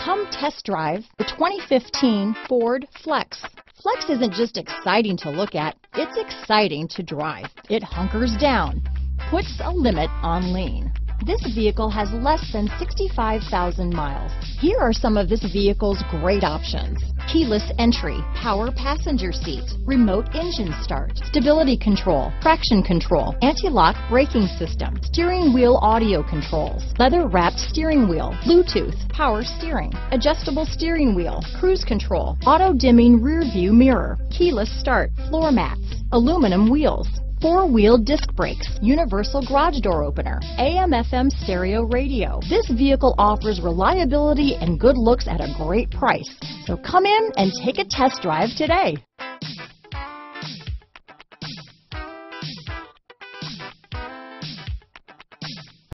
Come test drive the 2015 Ford Flex. Flex isn't just exciting to look at, it's exciting to drive. It hunkers down, puts a limit on lean. This vehicle has less than 65,000 miles. Here are some of this vehicle's great options: keyless entry, power passenger seat, remote engine start, stability control, traction control, anti-lock braking system, steering wheel audio controls, leather-wrapped steering wheel, Bluetooth, power steering, adjustable steering wheel, cruise control, auto-dimming rear view mirror, keyless start, floor mats, aluminum wheels, four-wheel disc brakes, universal garage door opener, AM/FM stereo radio. This vehicle offers reliability and good looks at a great price. So come in and take a test drive today.